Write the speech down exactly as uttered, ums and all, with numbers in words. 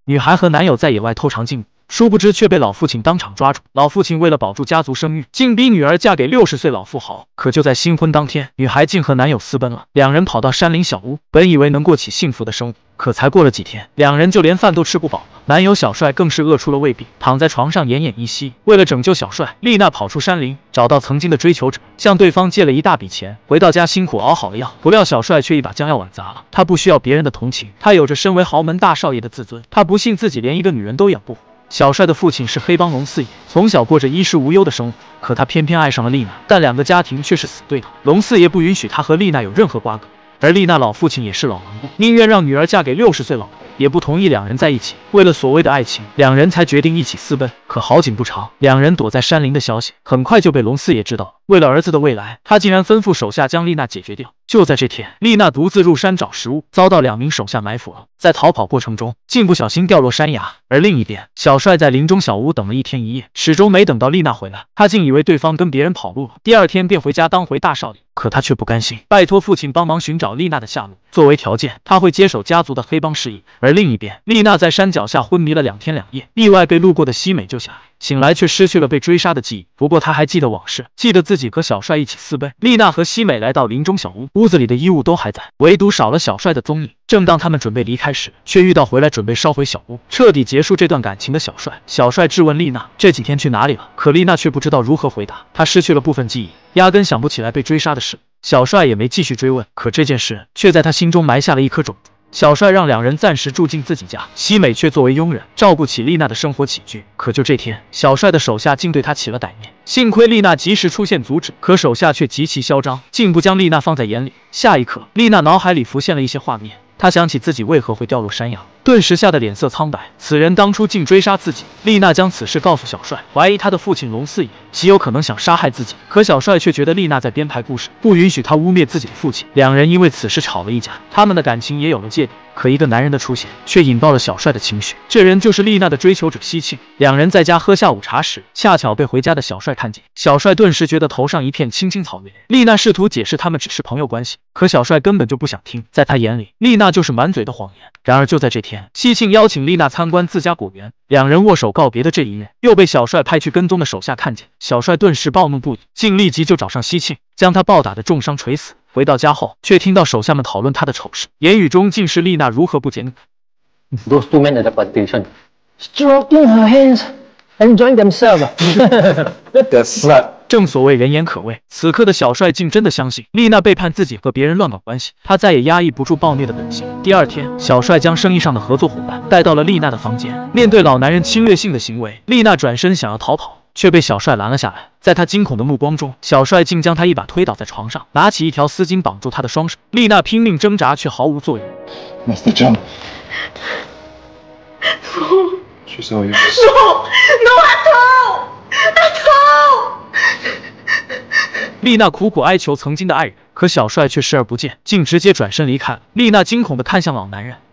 女孩和男友在野外偷尝禁果。 殊不知却被老父亲当场抓住。老父亲为了保住家族声誉，竟逼女儿嫁给六十岁老富豪。可就在新婚当天，女孩竟和男友私奔了。两人跑到山林小屋，本以为能过起幸福的生活，可才过了几天，两人就连饭都吃不饱了。男友小帅更是饿出了胃病，躺在床上奄奄一息。为了拯救小帅，丽娜跑出山林，找到曾经的追求者，向对方借了一大笔钱。回到家，辛苦熬好了药，不料小帅却一把将药碗砸了。他不需要别人的同情，他有着身为豪门大少爷的自尊。他不信自己连一个女人都养不活。 小帅的父亲是黑帮龙四爷，从小过着衣食无忧的生活，可他偏偏爱上了丽娜，但两个家庭却是死对头。龙四爷不允许他和丽娜有任何瓜葛，而丽娜老父亲也是老顽固，宁愿让女儿嫁给六十岁老公，也不同意两人在一起。为了所谓的爱情，两人才决定一起私奔。可好景不长，两人躲在山林的消息很快就被龙四爷知道。为了儿子的未来，他竟然吩咐手下将丽娜解决掉。就在这天，丽娜独自入山找食物，遭到两名手下埋伏了。在逃跑过程中，竟不小心掉落山崖。而另一边，小帅在林中小屋等了一天一夜，始终没等到丽娜回来。他竟以为对方跟别人跑路了，第二天便回家当回大少爷。可他却不甘心，拜托父亲帮忙寻找丽娜的下落，作为条件，他会接手家族的黑帮事宜。而另一边，丽娜在山脚下昏迷了两天两夜，意外被路过的西美救下来。 醒来却失去了被追杀的记忆，不过他还记得往事，记得自己和小帅一起私奔。丽娜和西美来到林中小屋，屋子里的衣物都还在，唯独少了小帅的踪影。正当他们准备离开时，却遇到回来准备烧毁小屋、彻底结束这段感情的小帅。小帅质问丽娜这几天去哪里了，可丽娜却不知道如何回答，她失去了部分记忆，压根想不起来被追杀的事。小帅也没继续追问，可这件事却在他心中埋下了一颗种子。 小帅让两人暂时住进自己家，西美却作为佣人照顾起丽娜的生活起居。可就这天，小帅的手下竟对他起了歹念，幸亏丽娜及时出现阻止，可手下却极其嚣张，竟不将丽娜放在眼里。下一刻，丽娜脑海里浮现了一些画面，她想起自己为何会掉落山崖，顿时吓得脸色苍白。此人当初竟追杀自己。丽娜将此事告诉小帅，怀疑他的父亲龙四爷极有可能想杀害自己。可小帅却觉得丽娜在编排故事，不允许他污蔑自己的父亲。两人因为此事吵了一架，他们的感情也有了芥蒂。 可一个男人的出现，却引爆了小帅的情绪。这人就是丽娜的追求者西庆。两人在家喝下午茶时，恰巧被回家的小帅看见。小帅顿时觉得头上一片青青草原。丽娜试图解释他们只是朋友关系，可小帅根本就不想听。在他眼里，丽娜就是满嘴的谎言。然而就在这天，西庆邀请丽娜参观自家果园，两人握手告别的这一幕，又被小帅派去跟踪的手下看见。小帅顿时暴怒不已，竟立即就找上西庆，将他暴打的重伤垂死。 回到家后，却听到手下们讨论他的丑事，言语中尽是丽娜如何不检点。 Those two men at the plantation, stroking her hands, enjoying themselves. That's slut. 正所谓人言可畏，此刻的小帅竟真的相信丽娜背叛自己和别人乱搞关系，他再也压抑不住暴虐的本性。第二天，小帅将生意上的合作伙伴带到了丽娜的房间，面对老男人侵略性的行为，丽娜转身想要逃跑。 却被小帅拦了下来，在他惊恐的目光中，小帅竟将他一把推倒在床上，拿起一条丝巾绑住他的双手。丽娜拼命挣扎，却毫无作用。 Mister John. She's all yours. No, no at all, at all. 丽娜苦苦哀求曾经的爱人，可小帅却视而不见，竟直接转身离开了。丽娜惊恐地看向老男人，